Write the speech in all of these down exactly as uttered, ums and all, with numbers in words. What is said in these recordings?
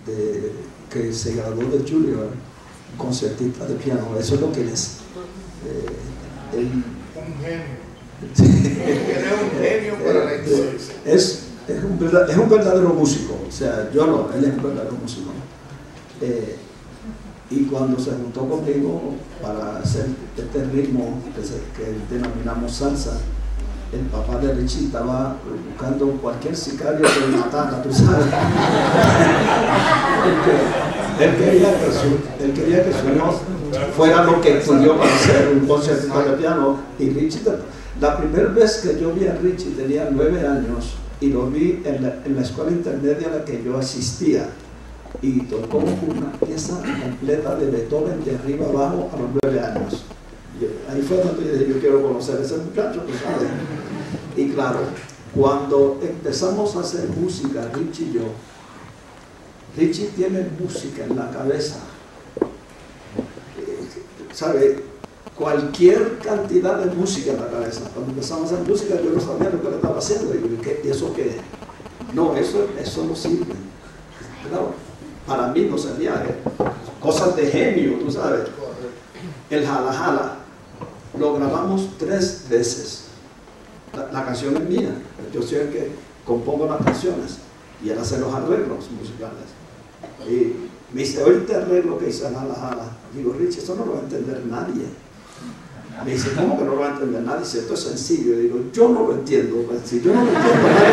eh, que se graduó de Juilliard, concertista de piano. Eso es lo que él es. Eh, él, un genio. Era un genio para la iglesia. Es, es, un verdad, es un verdadero músico. O sea, yo no, él es un verdadero músico. Eh, y cuando se juntó conmigo para hacer este ritmo que, se, que denominamos salsa, el papá de Richie estaba buscando cualquier sicario que lo matara, tú sabes. él, quería que su, él quería que su hijo fuera lo que estudió para hacer un concierto de piano. Y Richie, la primera vez que yo vi a Richie tenía nueve años y lo vi en la, en la escuela intermedia a la que yo asistía. Y tocó una pieza completa de Beethoven de arriba abajo a los nueve años. Y ahí fue donde yo dije, yo quiero conocer a ese muchacho, pues, ¿sabes? Y claro, cuando empezamos a hacer música, Richie y yo, Richie tiene música en la cabeza, ¿sabe? Cualquier cantidad de música en la cabeza. Cuando empezamos a hacer música, yo no sabía lo que le estaba haciendo. Y yo, ¿qué, ¿eso qué? No, eso, eso no sirve. Claro, para mí no servía, ¿eh? Cosas de genio, tú sabes. El jala jala lo grabamos tres veces. La, la canción es mía, yo soy el que compongo las canciones y él hace los arreglos musicales. Y me dice, oíste el arreglo que hice jala jala. Digo, Richie, eso no lo va a entender nadie. Me dice, ¿cómo que no lo va a entender nadie? Dice, esto es sencillo. Y digo, yo no lo entiendo. Pues, si yo no lo entiendo, nadie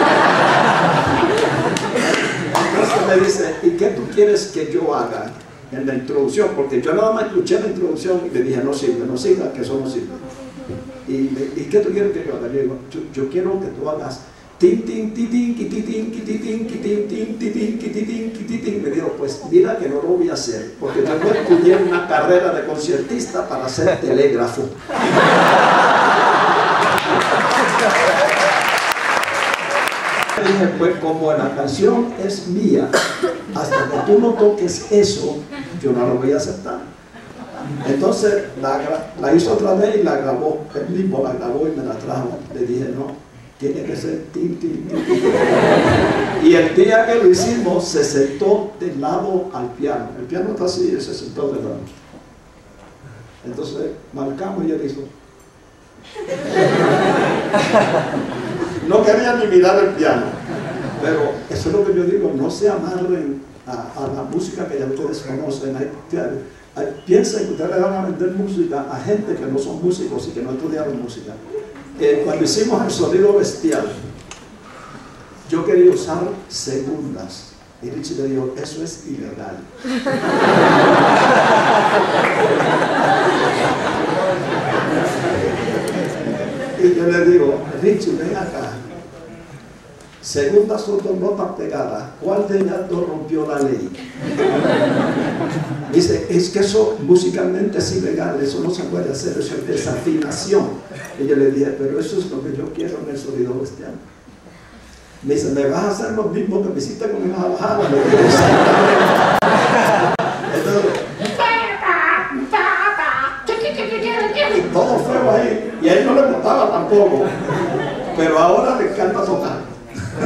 lo Entonces me dice, ¿y qué tú quieres que yo haga en la introducción? Porque yo nada más escuché la introducción y le dije, no sirve, no sirve, que eso no sirve. Y, me, ¿y qué tú quieres que yo haga? Yo digo, yo, yo quiero que tú hagas tin, tin, tin, tin, tin, tin, tin, tin, tin, tin, tin, tin, tin, tin. Me dijo, pues mira que no lo voy a hacer, porque yo no estudié una carrera de conciertista para ser telégrafo. Dije, pues como la canción es mía, hasta que tú no toques eso, yo no lo voy a aceptar. Entonces la, la hizo otra vez y la grabó, él mismo la grabó y me la trajo. Le dije, no, tiene que ser tin, tin, tin, tin. Y el día que lo hicimos, se sentó de lado al piano. El piano está así y se sentó de lado. Entonces marcamos y él hizo. No quería ni mirar el piano. Pero eso es lo que yo digo, no se amarren a, a la música que ya ustedes conocen. Hay, hay, piensen que ustedes le van a vender música a gente que no son músicos y que no estudiaron música. Eh, cuando hicimos el sonido bestial, yo quería usar segundas. Y Richie le dijo, eso es ilegal. Y yo le digo, Richie, ven acá. Segundas son dos notas pegadas. ¿Cuál de ellas dos rompió la ley? Dice, es que eso musicalmente es ilegal, eso no se puede hacer, eso es desafinación. Y yo le dije, pero eso es lo que yo quiero en el sonido bestial. Me dice, ¿me vas a hacer lo mismo que me hiciste con una bajada? Entonces, y todo feo ahí. Y a él no le gustaba tampoco. Pero ahora le encanta tocar.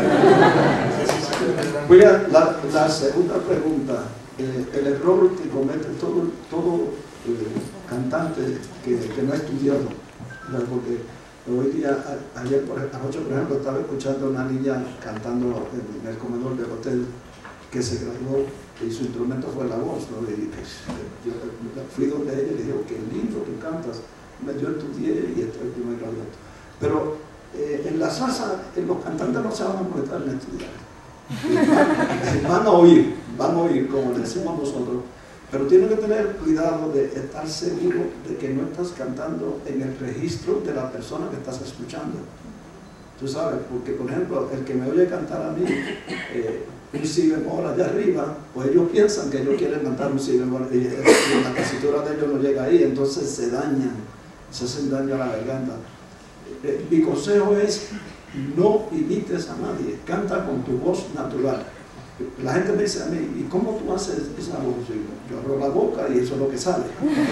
Mira, la, la segunda pregunta, eh, el error que comete todo, todo eh, cantante que, que no ha estudiado, ¿verdad? Porque hoy día, a, ayer por, anoche por ejemplo, estaba escuchando a una niña cantando en, en el comedor del hotel que se graduó y su instrumento fue la voz, ¿no? Y pues, yo fui donde ella y le dije, qué lindo tú cantas. Yo estudié y estoy me gradué. Pero eh, en la salsa, eh, los cantantes no se van a molestar en estudiar. Van a oír, van a oír, como le decimos nosotros, pero tienen que tener cuidado de estar seguro de que no estás cantando en el registro de la persona que estás escuchando. Tú sabes, porque por ejemplo, el que me oye cantar a mí, eh, un si bemol allá arriba, pues ellos piensan que ellos quieren cantar un si bemol y la tesitura de ellos no llega ahí, entonces se dañan, se hacen daño a la garganta. Eh, mi consejo es, no imites a nadie, canta con tu voz natural. La gente me dice a mí, ¿y cómo tú haces esa voz? Yo abro la boca y eso es lo que sale.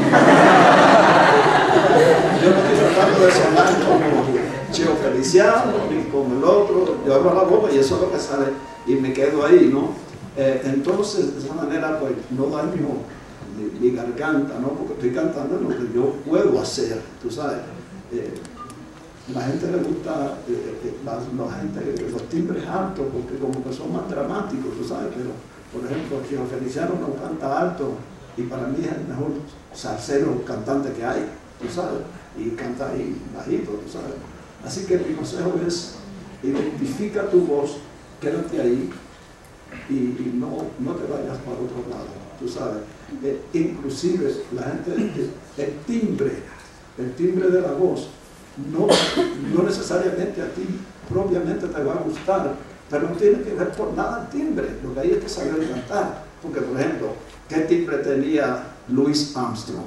Yo no estoy tratando de sonar como Cheo Feliciano ni como el otro. Yo abro la boca y eso es lo que sale y me quedo ahí, ¿no? Eh, entonces, de esa manera, pues, no daño mi, mi garganta, ¿no? Porque estoy cantando lo que yo puedo hacer, tú sabes. Eh, la gente le gusta, eh, eh, la, la gente, los timbres altos, porque como que son más dramáticos, tú sabes, pero, por ejemplo, Gio Feliciano no canta alto, y para mí es el mejor salsero cantante que hay, tú sabes, y canta ahí bajito, tú sabes. Así que mi consejo es, identifica tu voz, quédate ahí, y, y no, no te vayas para otro lado, tú sabes. Eh, inclusive la gente, el, el timbre, el timbre de la voz, no, no necesariamente a ti propiamente te va a gustar, pero no tiene que ver por nada el timbre, lo que hay es que saber cantar. Porque, por ejemplo, ¿qué timbre tenía Louis Armstrong?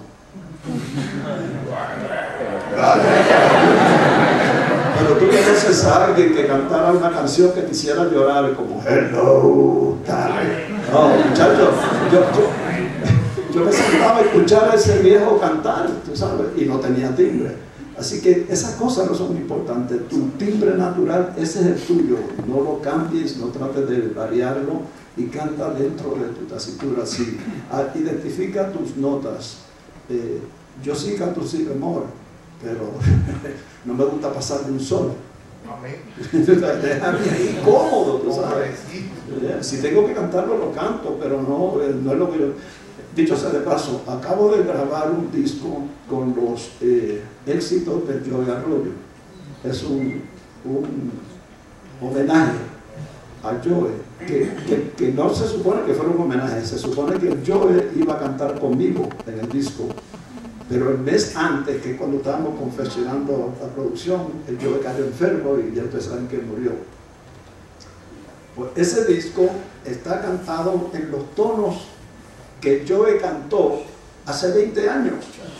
Pero tú conoces a alguien que cantara una canción que te hiciera llorar como Hello, darling. No, muchachos, yo, yo, yo me sentaba a escuchar a ese viejo cantar, tú sabes, y no tenía timbre. Así que esas cosas no son importantes. Tu timbre natural, ese es el tuyo. No lo cambies, no trates de variarlo y canta dentro de tu tesitura así. Identifica tus notas. Eh, yo sí canto si bemol, pero no me gusta pasar de un sol. Déjame ahí cómodo, tú sabes. Si tengo que cantarlo, lo canto, pero no, no es lo que yo... Dicho sea de paso, acabo de grabar un disco con los eh, éxitos de Joey Arroyo. Es un, un homenaje a Joey, que, que, que no se supone que fuera un homenaje, se supone que Joey iba a cantar conmigo en el disco. Pero el mes antes, que cuando estábamos confeccionando la producción, el Joey cayó enfermo y ya ustedes saben que murió. Pues ese disco está cantado en los tonos que Joey cantó hace veinte años.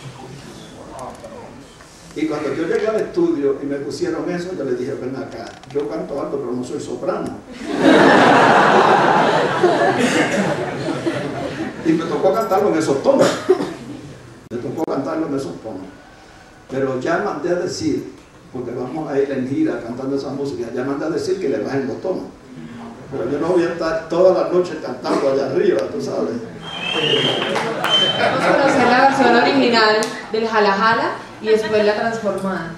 Y cuando yo llegué al estudio y me pusieron eso, yo le dije, ven acá, yo canto alto, pero no soy soprano. Y me tocó cantarlo en esos tonos. Me tocó cantarlo en esos tonos. Pero ya mandé a decir, porque vamos a ir en gira cantando esa música, ya mandé a decir que le bajen los tonos. Pero yo no voy a estar toda la noche cantando allá arriba, tú sabes. Vamos a conocer la versión original del Jala Jala y después la transformada.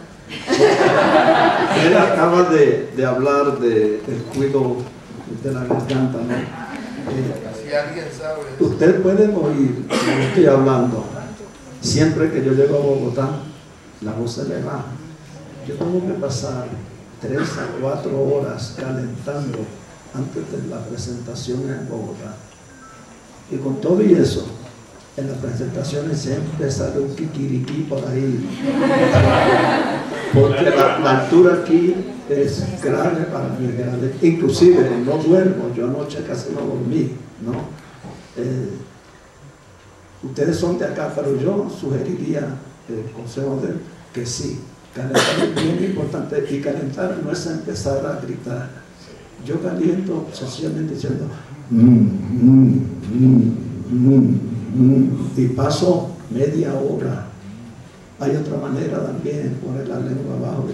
Él acaba de, de hablar del de cuidado de la garganta, ¿no? Eh, si alguien sabe. Ustedes pueden oír lo que estoy hablando. Siempre que yo llego a Bogotá, la voz se le va. Yo tengo que pasar tres a cuatro horas calentando antes de la presentación en Bogotá. Y con todo y eso, en las presentaciones siempre sale un kikiriquí por ahí. Porque la, la altura aquí es grave para mí, grave. Inclusive no duermo, yo anoche casi no dormí, ¿no? Eh, ustedes son de acá, pero yo sugeriría el consejo de que sí, calentar es bien importante, y calentar no es empezar a gritar. Yo caliento sencillamente diciendo mm, mm, mm, mm, mm, y paso media hora. Hay otra manera también, poner la lengua abajo.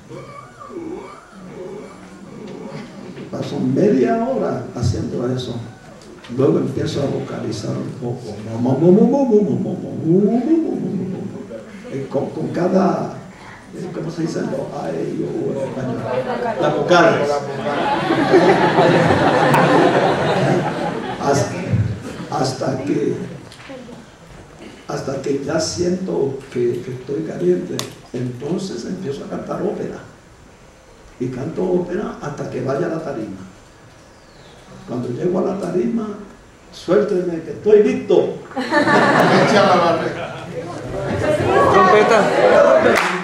Paso media hora haciendo eso. Luego empiezo a vocalizar un poco. Con, con cada, ¿cómo se dice? Ay, yo, español. La vocal. Hasta, hasta que hasta que ya siento que, que estoy caliente, entonces empiezo a cantar ópera. Y canto ópera hasta que vaya a la tarima. Cuando llego a la tarima, suéltenme que estoy listo. Echa la barriga. Trompeta.